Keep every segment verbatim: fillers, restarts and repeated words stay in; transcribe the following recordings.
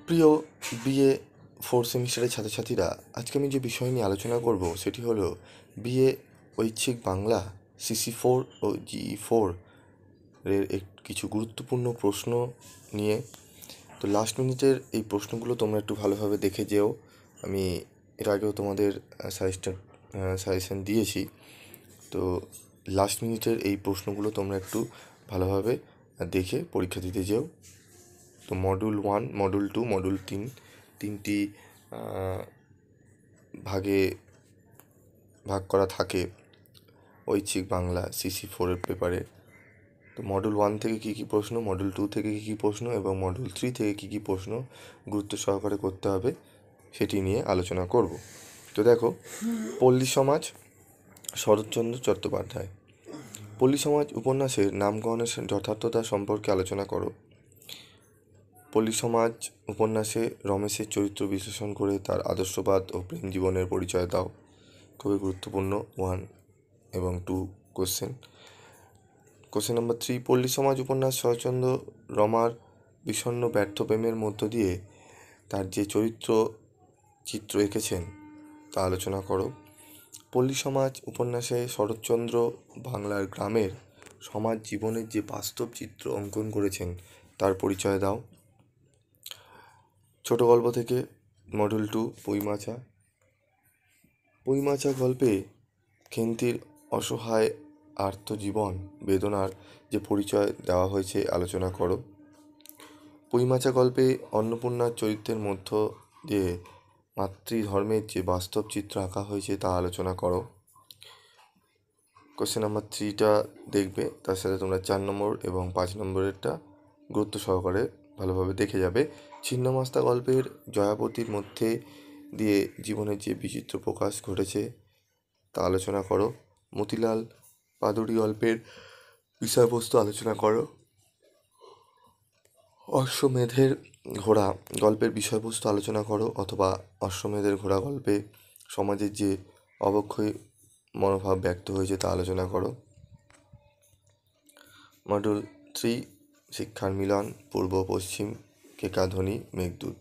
প্রিয় BA four সেমিস্টারের ছাত্রছাত্রীরা, আজকে আমি যে বিষয় নিয়ে আলোচনা করব সেটি হলো বিএ ঐচ্ছিক বাংলা সিসি ফোর ও জিই ফোর এর এক কিছু গুরুত্বপূর্ণ প্রশ্ন নিয়ে। তো লাস্ট মিনিটের এই প্রশ্নগুলো তোমরা একটু ভালোভাবে দেখে যেও। আমি এর আগেও তোমাদের সাজেস্টার সাজেশন দিয়েছি, তো লাস্ট মিনিটের এই প্রশ্নগুলো তোমরা একটু ভালোভাবে দেখে পরীক্ষা দিতে যেও। তো module one, module two, module তিন তিনটি ভাগে ভাগ করা থাকে ঐচ্ছিক বাংলা সিসি ফোরের পেপারে। তো মডিউল ওয়ান থেকে কী কী প্রশ্ন, মডিউল টু থেকে কী কী প্রশ্ন এবং মডিউল থ্রি থেকে কী কী প্রশ্ন গুরুত্ব সহকারে করতে হবে সেটি নিয়ে আলোচনা করব। তো দেখো, পল্লী সমাজ, শরৎচন্দ্র চট্টোপাধ্যায়। পল্লী সমাজ উপন্যাসের নামকরণের যথার্থতা সম্পর্কে আলোচনা করো। পল্লী সমাজ উপন্যাসে রমেশের চরিত্র বিশ্লেষণ করে তার আদর্শবাদ ও প্রেম জীবনের পরিচয় দাও। খুবই গুরুত্বপূর্ণ ওয়ান এবং two question. Question number three, Palli Samaj উপন্যাস শরৎচন্দ্র রমার বিষণ্ণ ব্যর্থ প্রেমের মধ্য দিয়ে তার যে চরিত্র চিত্র এঁকেছেন তা আলোচনা করো। পল্লী সমাজ উপন্যাসে শরৎচন্দ্র বাংলার গ্রামের সমাজ জীবনের যে বাস্তব চিত্র অঙ্কন করেছেন তার পরিচয় দাও। ছোট গল্প থেকে মডিউল টু, বইমাচা। বইমাচা গল্পে খেন্তির অসহায় আর্তজীবন বেদনার যে পরিচয় দেওয়া হয়েছে আলোচনা করো। বইমাচা গল্পে অন্নপূর্ণার চরিত্রের মধ্য দিয়ে মাতৃধর্মের যে বাস্তব চিত্র আঁকা হয়েছে তা আলোচনা করো। কোশ্চেন নাম্বার থ্রিটা দেখবে, তার সাথে তোমরা চার নম্বর এবং পাঁচ নম্বরেরটা গুরুত্ব সহকারে ভালোভাবে দেখে যাবে। ছিন্নমস্তা গল্পের জয়াপতির মধ্যে দিয়ে জীবনের যে বিচিত্র প্রকাশ ঘটেছে তা আলোচনা করো। মতিলাল পাদুরি গল্পের বিষয়বস্তু আলোচনা করো। অশ্বমেধের ঘোড়া গল্পের বিষয়বস্তু আলোচনা করো, অথবা অশ্বমেধের ঘোড়া গল্পে সমাজের যে অবক্ষয় মনোভাব ব্যক্ত হয়েছে তা আলোচনা করো। মডিউল থ্রি, শিক্ষার মিলন, পূর্ব পশ্চিম, Kekadhwani, Meghdoot.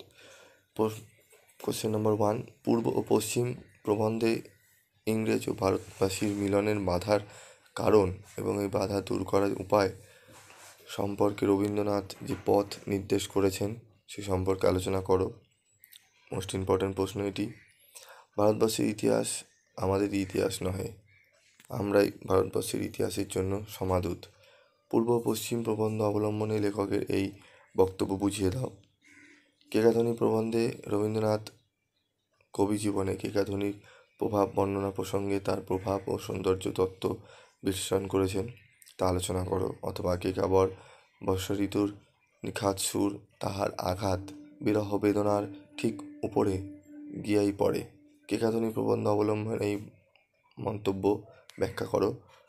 Question number one, পূর্ব ও পশ্চিম প্রবন্ধে ইংরেজ ও ভারতবাসীর মিলনের বাধার কারণ এবং এই বাধা দূর করার উপায় সম্পর্কে রবীন্দ্রনাথ যে পথ নির্দেশ করেছেন সে সম্পর্কে আলোচনা করো। মোস্ট ইম্পর্ট্যান্ট প্রশ্ন এটি। ভারতবর্ষের ইতিহাস আমাদের ইতিহাস নহে, আমরাই ভারতবর্ষের ইতিহাসের জন্য সমাদূত। পূর্ব পশ্চিম প্রবন্ধ অবলম্বনে লেখকের এই বক্তব্য বুঝিয়ে দাও। কেকাধ্বনি প্রবন্ধে রবীন্দ্রনাথ কবি জীবনে কেকাধ্বনির প্রভাব বর্ণনা প্রসঙ্গে তার প্রভাব ও সৌন্দর্য তত্ত্ব বিশ্লেষণ করেছেন তা আলোচনা করো, অথবা কেকাবর বর্ষা ঋতুর নিখাত সুর তাহার আঘাত বিরহ বেদনার ঠিক উপরে গিয়াই পড়ে। কেকাধ্বনি প্রবন্ধ অবলম্বনে এই মন্তব্য ব্যাখ্যা করো।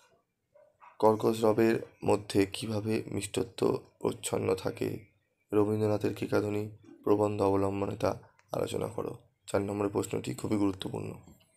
কর্কশ রবের মধ্যে কিভাবে মিষ্টত্ব প্রচ্ছন্ন থাকে রবীন্দ্রনাথের কেকাধ্বনি প্রবন্ধ অবলম্বনে তা আলোচনা করো। চার নম্বরের প্রশ্নটি খুবই গুরুত্বপূর্ণ।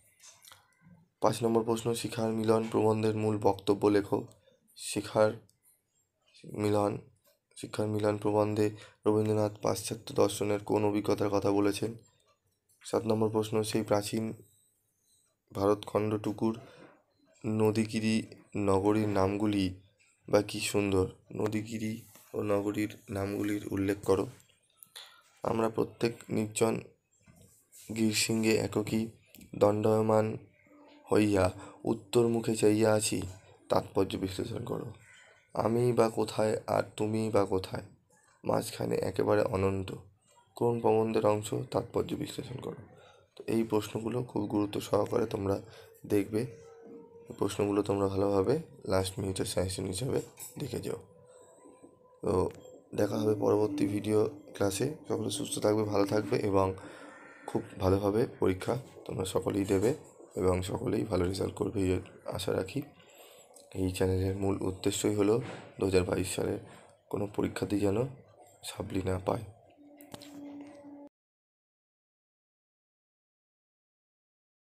পাঁচ নম্বর প্রশ্ন, শিখার মিলন প্রবন্ধের মূল বক্তব্য লেখো। শিখার মিলন শিক্ষার মিলন প্রবন্ধে রবীন্দ্রনাথ পাশ্চাত্য দর্শনের কোন অভিজ্ঞতার কথা বলেছেন। সাত নম্বর প্রশ্ন, সেই প্রাচীন ভারতখণ্ডটুকুর নদীগিরি নগরীর নামগুলি বা কি সুন্দর, নদীগিরি ও নগরীর নামগুলির উল্লেখ করো। আমরা প্রত্যেক নির্জন গিরশৃঙ্গে এককী দণ্ডায়মান হইয়া উত্তর মুখে চাইয়া আছি, তাৎপর্য বিশ্লেষণ করো। আমি বা কোথায় আর তুমি বা কোথায়, মাঝখানে একেবারে অনন্ত, কোন প্রবন্ধের অংশ, তাৎপর্য বিশ্লেষণ করো। তো এই প্রশ্নগুলো খুব গুরুত্ব সহকারে তোমরা দেখবে। এই প্রশ্নগুলো তোমরা ভালোভাবে লাস্ট মিনিটের সাজেশন হিসাবে দেখে যাও। তো দেখা হবে পরবর্তী ভিডিও ক্লাসে। সকলে সুস্থ থাকবে, ভালো থাকবে এবং খুব ভালোভাবে পরীক্ষা তোমরা সকলেই দেবে এবং সকলেই ভালো রেজাল্ট করবে এই আশা রাখি। এই চ্যানেলের মূল উদ্দেশ্যই হলো দু হাজার বাইশ সালের কোনো পরীক্ষার্থী যেন সাপ্লি না পায়।